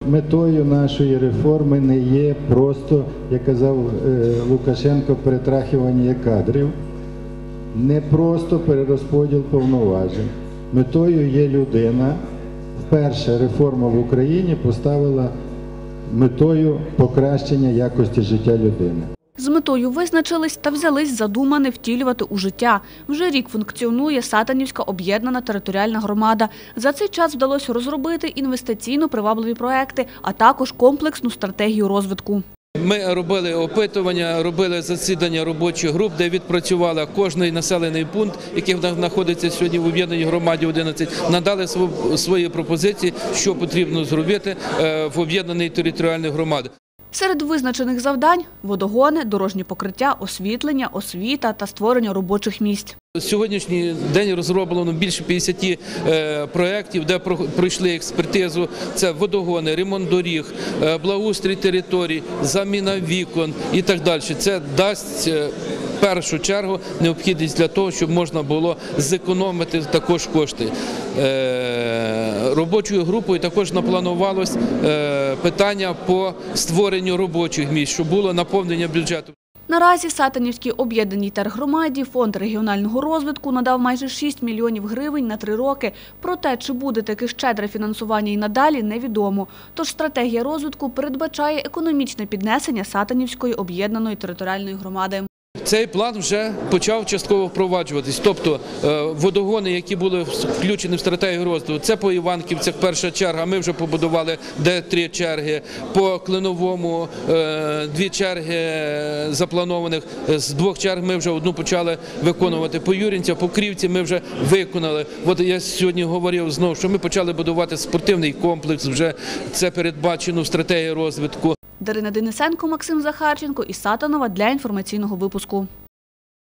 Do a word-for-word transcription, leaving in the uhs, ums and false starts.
Метою нашої реформи не є просто, як казав Лукашенко, перетрахування кадрів, не просто перерозподіл повноважень. Метою є людина. Вперше реформа в Україні поставила метою покращення якості життя людини. З метою визначились та взялись задумане втілювати у життя. Вже рік функціонує Сатанівська об'єднана територіальна громада. За цей час вдалося розробити інвестиційно привабливі проекти, а також комплексну стратегію розвитку. Ми робили опитування, робили засідання робочих груп, де відпрацювали кожний населений пункт, який знаходиться сьогодні в об'єднаній громаді одинадцять, надали свої пропозиції, що потрібно зробити в об'єднаній територіальній громаді. Серед визначених завдань – водогони, дорожні покриття, освітлення, освіта та створення робочих місць. Сьогоднішній день розроблено більше п'ятдесят проєктів, де пройшли експертизу. Це водогони, ремонт доріг, благоустрій територій, заміна вікон і так далі. Це дасть в першу чергу необхідність для того, щоб можна було зекономити також кошти. Робочою групою також напланувалось питання по створенню робочих місць, щоб було наповнення бюджету. Наразі Сатанівській об'єднаній тергромаді Фонд регіонального розвитку надав майже шість мільйонів гривень на три роки. Проте, чи буде таке щедре фінансування і надалі, невідомо. Тож стратегія розвитку передбачає економічне піднесення Сатанівської об'єднаної територіальної громади. Цей план вже почав частково впроваджуватись, тобто водогони, які були включені в стратегію розвитку, це по Іванківцях перша черга, ми вже побудували де три черги, по Клиновому дві черги запланованих, з двох черг ми вже одну почали виконувати, по Юринцях, по Крівці ми вже виконали. От я сьогодні говорив знову, що ми почали будувати спортивний комплекс, вже це передбачено в стратегії розвитку. Дарина Денисенко, Максим Захарченко і Сатанова для інформаційного випуску.